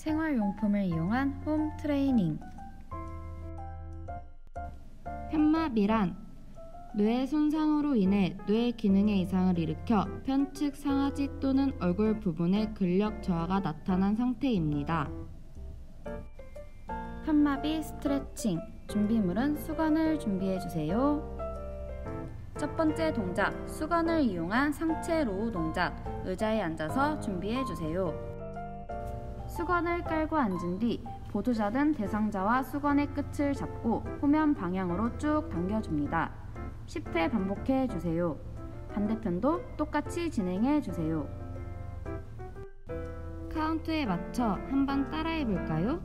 생활용품을 이용한 홈 트레이닝. 편마비란 뇌의 손상으로 인해 뇌 기능의 이상을 일으켜 편측 상하지 또는 얼굴 부분에 근력 저하가 나타난 상태입니다. 편마비 스트레칭. 준비물은 수건을 준비해주세요. 첫 번째 동작, 수건을 이용한 상체 로우 동작. 의자에 앉아서 준비해주세요. 수건을 깔고 앉은 뒤 보조자든 대상자와 수건의 끝을 잡고 후면 방향으로 쭉 당겨줍니다. 10회 반복해주세요. 반대편도 똑같이 진행해주세요. 카운트에 맞춰 한번 따라해볼까요?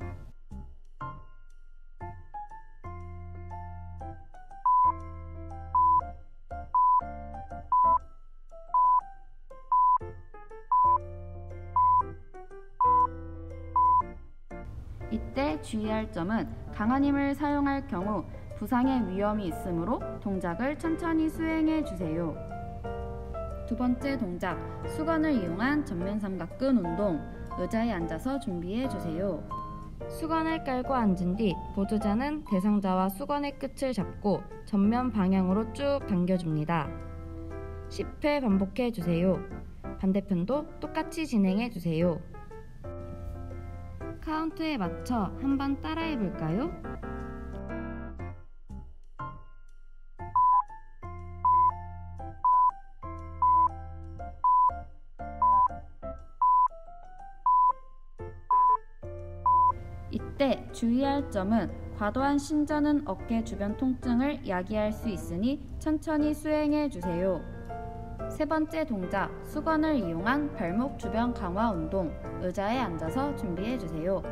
이때 주의할 점은 강한 힘을 사용할 경우 부상의 위험이 있으므로 동작을 천천히 수행해 주세요. 두 번째 동작, 수건을 이용한 전면 삼각근 운동. 의자에 앉아서 준비해 주세요. 수건을 깔고 앉은 뒤 보조자는 대상자와 수건의 끝을 잡고 전면 방향으로 쭉 당겨줍니다. 10회 반복해주세요. 반대편도 똑같이 진행해주세요. 카운트에 맞춰 한번 따라해볼까요? 이때 주의할 점은 과도한 신전은 어깨 주변 통증을 야기할 수 있으니 천천히 수행해 주세요. 세 번째 동작, 수건을 이용한 발목 주변 강화 운동. 의자에 앉아서 준비해 주세요.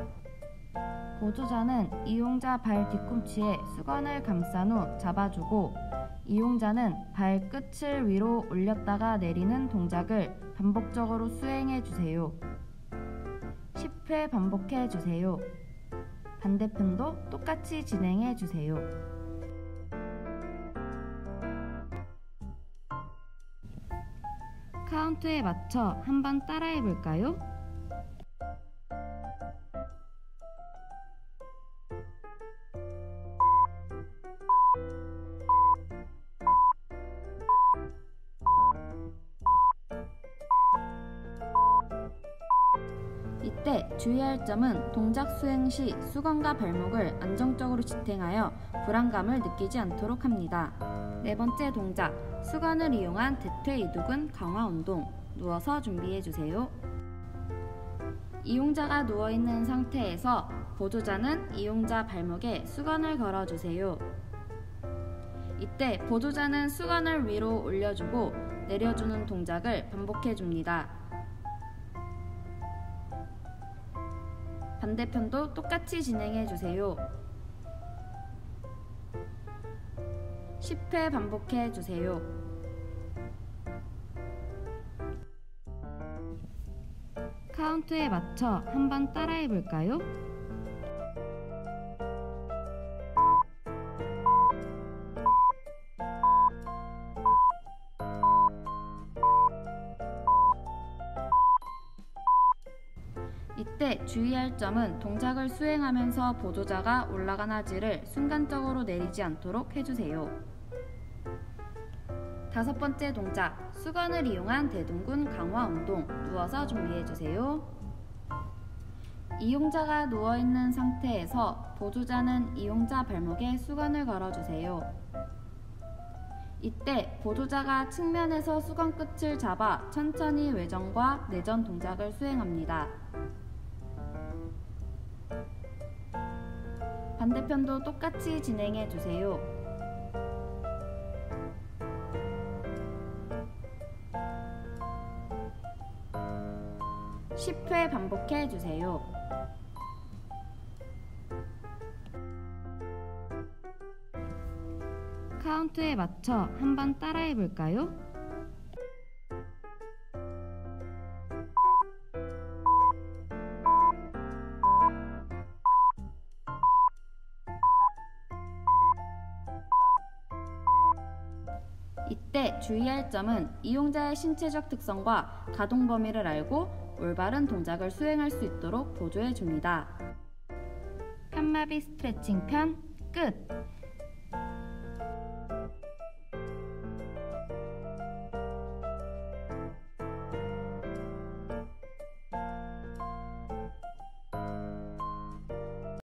보조자는 이용자 발 뒤꿈치에 수건을 감싼 후 잡아주고 이용자는 발끝을 위로 올렸다가 내리는 동작을 반복적으로 수행해 주세요. 10회 반복해 주세요. 반대편도 똑같이 진행해 주세요. 카운트에 맞춰 한번 따라해볼까요? 이때 주의할 점은 동작 수행 시 수건과 발목을 안정적으로 지탱하여 불안감을 느끼지 않도록 합니다. 네 번째 동작, 수건을 이용한 대퇴이두근 강화 운동. 누워서 준비해주세요. 이용자가 누워있는 상태에서 보조자는 이용자 발목에 수건을 걸어주세요. 이때 보조자는 수건을 위로 올려주고 내려주는 동작을 반복해줍니다. 반대편도 똑같이 진행해주세요. 10회 반복해주세요. 카운트에 맞춰 한번 따라해볼까요? 이때 주의할 점은 동작을 수행하면서 보조자가 올라간 하지를 순간적으로 내리지 않도록 해주세요. 다섯 번째 동작, 수건을 이용한 대둔근 강화 운동. 누워서 준비해주세요. 이용자가 누워있는 상태에서 보조자는 이용자 발목에 수건을 걸어주세요. 이때 보조자가 측면에서 수건 끝을 잡아 천천히 외전과 내전 동작을 수행합니다. 반대편도 똑같이 진행해주세요. (10회) 반복해주세요. 카운트에 맞춰 한번 따라해볼까요? 이때 주의할 점은 이용자의 신체적 특성과 가동 범위를 알고 올바른 동작을 수행할 수 있도록 보조해 줍니다. 칸마비 스트레칭 편 끝!